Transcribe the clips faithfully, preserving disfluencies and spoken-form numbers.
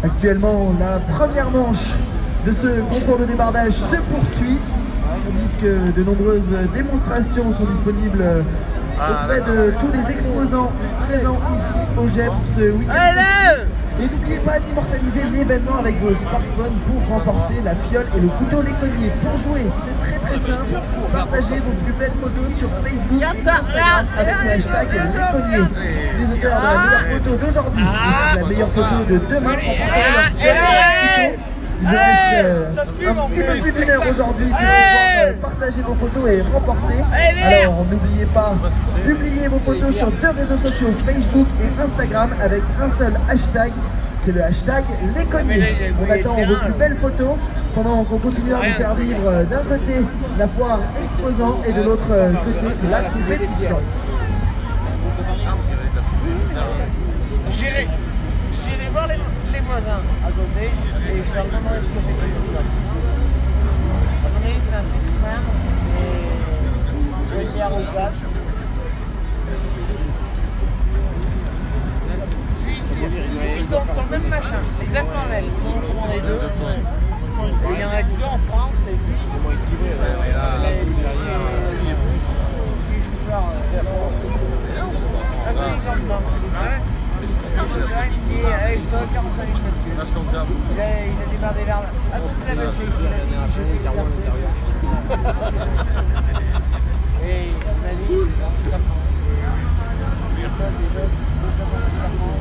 Actuellement, la première manche de ce concours de débardage se poursuit. Tandis que de nombreuses démonstrations sont disponibles auprès de tous les exposants présents ici au G E P ce week-end. Et n'oubliez pas d'immortaliser l'événement avec vos smartphones pour remporter la fiole et le couteau l'éconnier. Pour jouer, c'est très très simple. Partagez vos plus belles photos sur Facebook et Instagram avec le hashtag l'éconnier. Les auteurs de la meilleure photo d'aujourd'hui et la meilleure photo de demain remporteront leur fiole et leur couteau. Il vous reste euh, un petit peu plus d'une heure aujourd'hui pour pouvoir euh, partager vos photos et remporter. Alors n'oubliez pas, publiez vos photos sur deux réseaux sociaux, Facebook et Instagram, avec un seul hashtag, c'est le hashtag l'éconnier. On attend vos plus belles photos pendant qu'on continue à vous faire vivre euh, d'un côté la foire exposant et de l'autre euh, côté la compétition. J'irai voir les, les voisins à côté et je leur demanderai ce que c'est que le club. À mon avis, c'est assez fin et je vais essayer à replace. Ils tournent sur le même machin, exactement le même. Ils ont commandé deux. Et il y en a que deux en France et puis il avec ça, quarante-cinq mètres cubes. Il a, il a débardé vers là. À côté de la Belgique, il a dit j'ai fait traverser. Et il m'a dit toute la France. Et ça, déjà, c'est toute la France.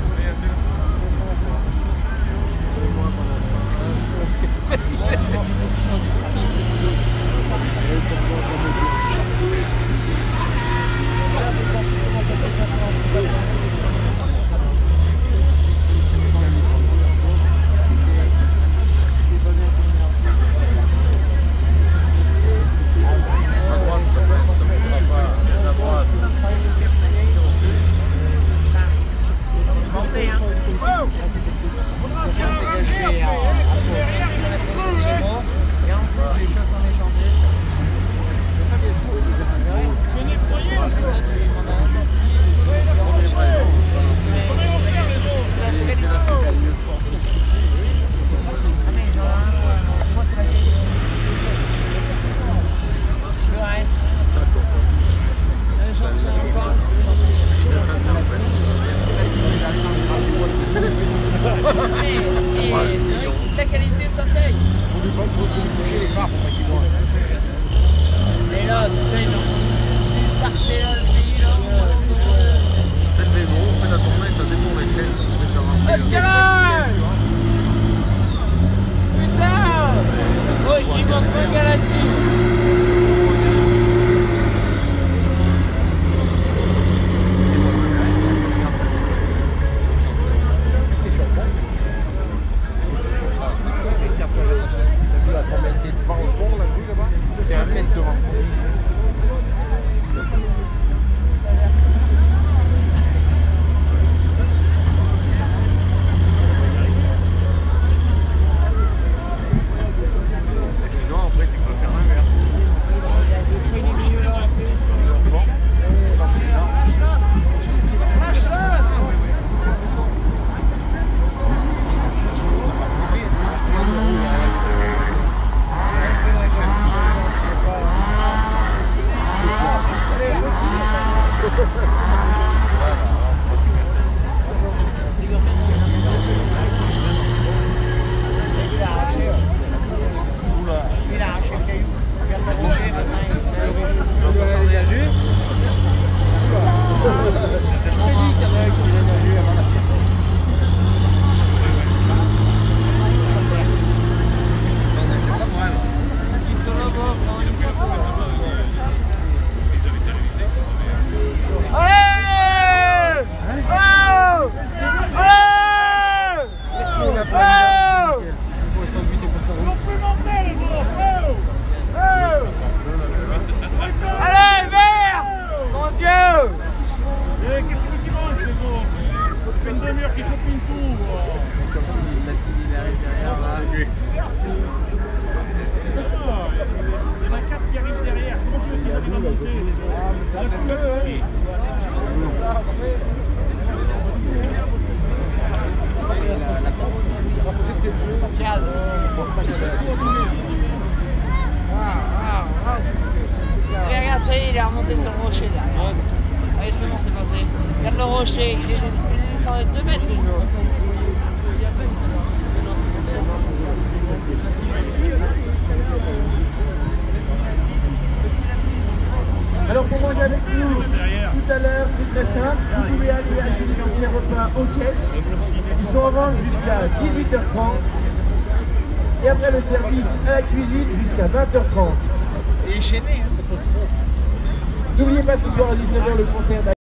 La qualité s'intègre. On lui pense qu'il faut lui coucher les phares pour pas qu'ils voient. Et là, putain, ils ont starté là, le pays là. Faites les mots, on fait la tournée, ça détourne les traits. C'est le tirage. Putain. Oh, il manque un Galati. commencer. Regarde le rocher, il est, il est descendu de deux mètres déjà. Alors pour manger avec nous tout à l'heure, c'est très simple. Vous pouvez aller acheter les repas aux caisses. Ils sont en vente jusqu'à dix-huit heures trente. Et après le service à la cuisine jusqu'à vingt heures trente. Il est chaîné. Hein. N'oubliez pas ce soir à dix-neuf heures le concert.